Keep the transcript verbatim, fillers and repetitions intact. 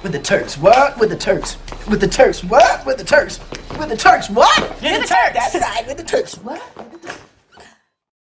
With the Turks, what? With the Turks. With the Turks, what? With the Turks. With the Turks, what? With the Turks. That's right, with the Turks, what? With the Turks.